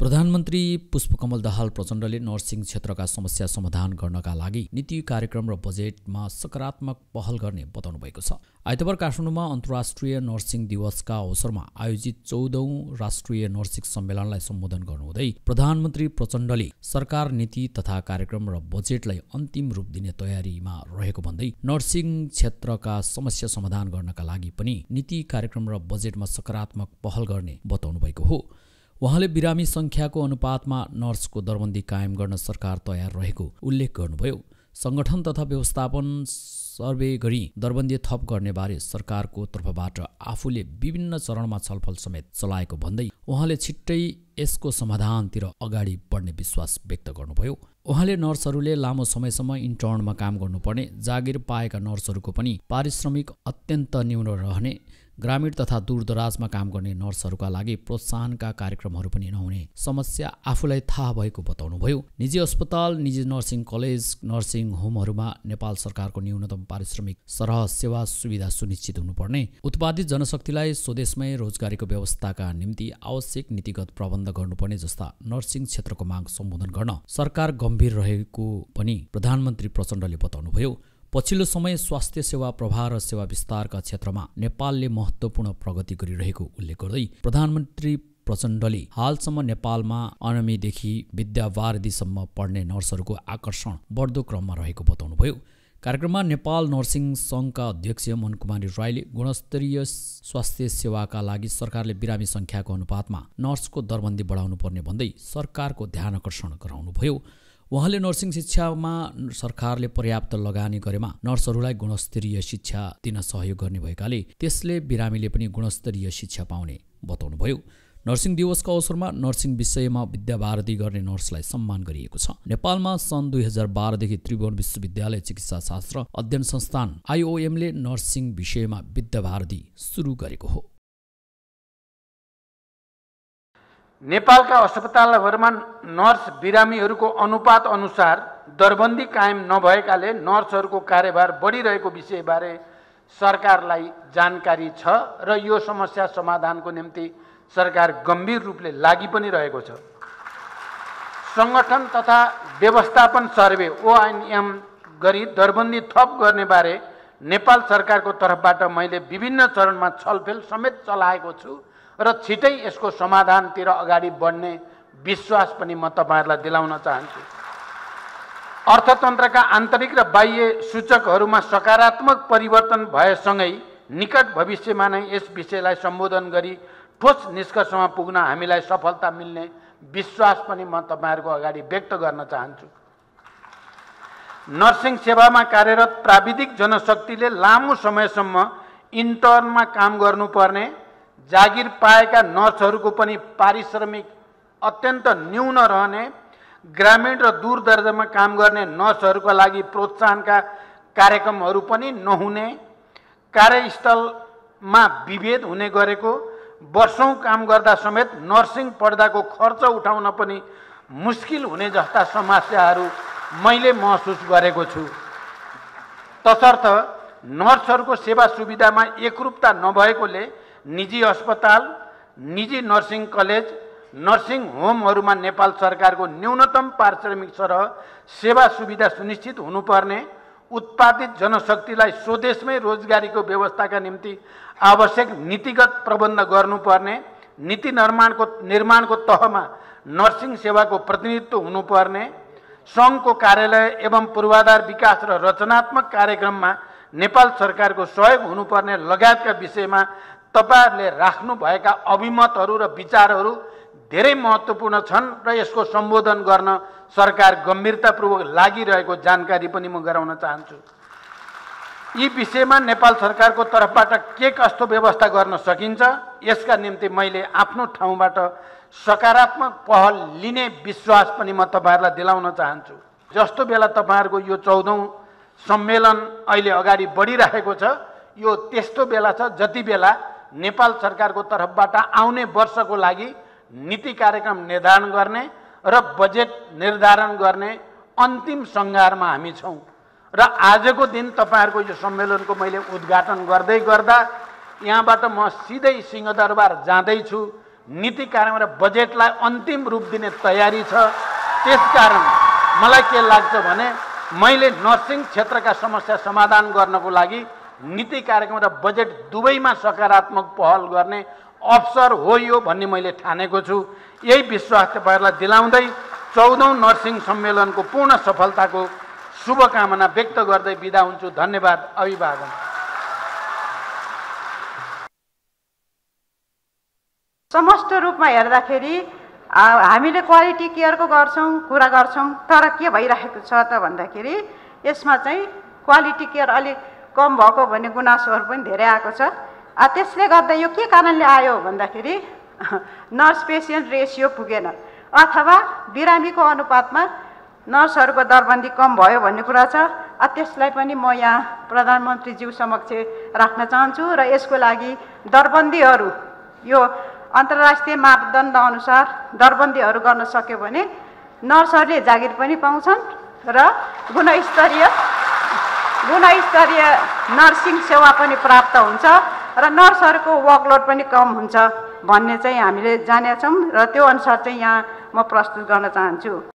प्रधानमन्त्री पुष्पकमल दाहाल प्रचण्डले नर्सिङ क्षेत्रका समस्या समाधान गर्नका लागि नीति कार्यक्रम र बजेटमा सकारात्मक पहल गर्ने बताउनु भएको छ। आइतबार काठमाडौँमा अन्तर्राष्ट्रिय नर्सिङ दिवसका अवसरमा आयोजित 14औं राष्ट्रिय नर्सिङ सम्मेलनलाई सम्बोधन गर्नुहुँदै प्रधानमन्त्री प्रचण्डले सरकार नीति तथा कार्यक्रम र बजेटलाई अन्तिम रूप दिने तयारीमा रहेको भन्दै नर्सिङ क्षेत्रका समस्या समाधान गर्नका लागि पनि नीति कार्यक्रम र बजेटमा सकारात्मक पहल गर्ने बताउनु भएको हो। उहाँले बिरामी संख्याको अनुपातमा नर्सको दरबन्दी कायम गर्न सरकार तयार रहेको उल्लेख गर्नुभयो। संगठन तथा व्यवस्थापन सर्वे गरी दरबन्दी थप गर्ने बारे सरकारको तर्फबाट आफूले विभिन्न चरणमा छलफल समेत चलाएको भन्दै उहाँले छिट्टै यसको समाधानतिर अगाडि बढ्ने विश्वास व्यक्त गर्नुभयो। उहाँले नर्सहरूले लामो समयसम्म इन्टर्नमा काम गर्नुपर्ने, जागिर पाएका नर्सहरूको पनि पारिश्रमिक अत्यन्त न्यून रहने, ग्रामीण तथा दूरदराजमा काम गर्ने नर्सहरूका लागि प्रोत्साहनका कार्यक्रमहरू पनि नहुने समस्या आफूलाई थाहा भएको बताउनुभयो। निजी अस्पताल, निजी नर्सिङ कलेज, नर्सिङ होमहरूमा नेपाल सरकारको न्यूनतम पारिश्रमिक सरह सेवा सुविधा सुनिश्चित हुनुपर्ने, उत्पादित जनशक्तिलाई स्वदेशमै रोजगारीको व्यवस्थाका निम्ति आवश्यक नीतिगत प्रबन्ध गर्नुपर्ने जस्ता नर्सिङ क्षेत्रको माग सम्बोधन गर्न सरकार गम्भीर रहेको पनि प्रधानमन्त्री प्रचण्डले बताउनुभयो। पछिल्लो समय स्वास्थ्य सेवा प्रवाह र सेवा विस्तारका क्षेत्रमा नेपालले महत्त्वपूर्ण प्रगति गरिरहेको उल्लेख गर्दै प्रधानमन्त्री प्रचण्डले हालसम्म नेपालमा अनमीदेखि विद्यावारिधीसम्म पढ्ने नर्सहरूको आकर्षण बढ्दो क्रममा रहेको बताउनुभयो। कार्यक्रममा नेपाल नर्सिङ सङ्घका अध्यक्ष मनकुमारी राईले गुणस्तरीय स्वास्थ्य सेवाका लागि सरकारले बिरामी संख्याको अनुपातमा नर्सको दरबन्दी बढाउनु पर्ने भन्दै सरकारको ध्यान आकर्षण गराउनुभयो। उहाँले नर्सिङ शिक्षामा सरकारले पर्याप्त लगानी गरेमा नर्सहरूलाई गुणस्तरीय शिक्षा दिन सहयोग गर्ने भएकाले त्यसले बिरामीले पनि गुणस्तरीय शिक्षा पाउने बताउनुभयो। नर्सिङ दिवसको अवसरमा नर्सिङ विषयमा विद्यावारिधि गर्ने नर्सलाई सम्मान गरिएको छ। नेपालमा सन् 2012 देखि त्रिभुवन विश्वविद्यालय चिकित्सा शास्त्र अध्ययन संस्थान IOMले नर्सिङ विषयमा विद्यावारिधि सुरु गरेको हो। नेपालका अस्पतालहरूमा नर्स बिरामीहरूको अनुपात अनुसार दरबन्दी कायम नभएकाले नर्सहरूको कार्यभार बढिरहेको विषयबारे सरकारलाई जानकारी छ र यो समस्या समाधानको निम्ति सरकार गम्भीर रूपले लागि पनि रहेको छ। संगठन तथा व्यवस्थापन सर्वे ONM गरी दरबन्दी थप गर्ने बारे नेपाल सरकारको तर्फबाट मैले विभिन्न चरणमा छलफल समेत चलाएको छु र छिटै यसको समाधानतिर अगाडि बढ्ने विश्वास पनि म तपाईहरुलाई दिलाउन चाहन्छु। अर्थतन्त्रका आन्तरिक र बाह्य सूचकहरूमा सकारात्मक परिवर्तन भएसँगै निकट भविष्यमा नै यस विषयलाई सम्बोधन गरी ठोस निष्कर्षमा पुग्न हामीलाई सफलता मिल्ने विश्वास पनि म तपाईहरुको अगाडि व्यक्त गर्न चाहन्छु। नर्सिङ सेवामा कार्यरत प्राविधिक जनशक्तिले लामो समयसम्म इन्टर्नमा काम गर्नुपर्ने, जागिर पाएका नर्सहरूको पनि पारिश्रमिक अत्यन्त न्यून रहने, ग्रामीण र दूर दराजमा काम गर्ने नर्सहरूका लागि प्रोत्साहनका कार्यक्रमहरू पनि नहुने, कार्यस्थलमा विभेद हुने गरेको, वर्षौं काम गर्दा समेत नर्सिङ पढ्दाको खर्च उठाउन पनि मुस्किल हुने जस्ता समस्याहरू मैले महसुस गरेको छु। तसर्थ नर्सहरूको सेवा सुविधामा एकरूपता नभएकोले निजी अस्पताल, निजी नर्सिङ कलेज, नर्सिङ होमहरूमा नेपाल सरकारको न्यूनतम पारिश्रमिक सरह सेवा सुविधा सुनिश्चित हुनुपर्ने, उत्पादित जनशक्तिलाई स्वदेशमै रोजगारीको व्यवस्थाका निम्ति आवश्यक नीतिगत प्रबन्ध गर्नुपर्ने, नीति निर्माणको तहमा नर्सिङ सेवाको प्रतिनिधित्व हुनुपर्ने, सङ्घको कार्यालय एवं पूर्वाधार विकास र रचनात्मक कार्यक्रममा नेपाल सरकारको सहयोग हुनुपर्ने लगायतका विषयमा तपाईहरुले राख्नुभएका अभिमतहरू र विचारहरू धेरै महत्त्वपूर्ण छन् र यसको सम्बोधन गर्न सरकार गम्भीरतापूर्वक लागिरहेको जानकारी पनि म गराउन चाहन्छु। यी विषयमा नेपाल सरकारको तर्फबाट के कस्तो व्यवस्था गर्न सकिन्छ यसका निम्ति मैले आफ्नो ठाउँबाट सकारात्मक पहल लिने विश्वास पनि म तपाईहरुलाई दिलाउन चाहन्छु। जस्तो बेला तपाईहरुको यो 14औं सम्मेलन अहिले अगाडि बढिरहेको छ, यो त्यस्तो बेला छ जति बेला नेपाल सरकारको तर्फबाट आउने वर्षको लागि नीति कार्यक्रम निर्धारण गर्ने र बजेट निर्धारण गर्ने अन्तिम सङ्घारमा हामी छौँ। र आजको दिन तपाईहरुको यो सम्मेलनको मैले उद्घाटन गर्दै गर्दा यहाँबाट म सिधै सिंहदरबार जाँदैछु। नीति कार्यक्रम र बजेटलाई अन्तिम रूप दिने तयारी छ। त्यसकारण मलाई के लाग्छ भने मैले नर्सिङ क्षेत्रका समस्या समाधान गर्नको लागि नीति कार्यक्रम र बजेट दुवैमा सकारात्मक पहल गर्ने अवसर हो यो भन्ने मैले ठानेको छु। यही विश्वास तपाईँहरूलाई दिलाउँदै 14औं नर्सिङ सम्मेलनको पूर्ण सफलताको शुभकामना व्यक्त गर्दै बिदा हुन्छु। धन्यवाद। अभिवादन। समस्त रूपमा हेर्दाखेरि हामीले क्वालिटी केयरको कुरा गर्छौँ, तर के भइरहेको छ त भन्दाखेरि यसमा चाहिँ क्वालिटी केयर अलिक कम भएको भन्ने गुनासोहरू पनि धेरै आएको छ। त्यसले गर्दा यो के कारणले आयो भन्दाखेरि नर्स पेसिएन्ट रेसियो पुगेन अथवा बिरामीको अनुपातमा नर्सहरूको दरबन्दी कम भयो भन्ने कुरा छ। त्यसलाई पनि म यहाँ प्रधानमन्त्रीज्यू समक्ष राख्न चाहन्छु र यसको लागि दरबन्दीहरू यो अन्तर्राष्ट्रिय मापदण्ड अनुसार दरबन्दीहरू गर्न सक्यो भने नर्सहरूले जागिर पनि पाउँछन् र गुणस्तरीय नर्सिङ सेवा पनि प्राप्त हुन्छ र नर्सहरूको वर्कलोड पनि कम हुन्छ भन्ने चाहिँ हामीले जानेका छौँ र त्यो अनुसार चाहिँ यहाँ म प्रस्तुत गर्न चाहन्छु।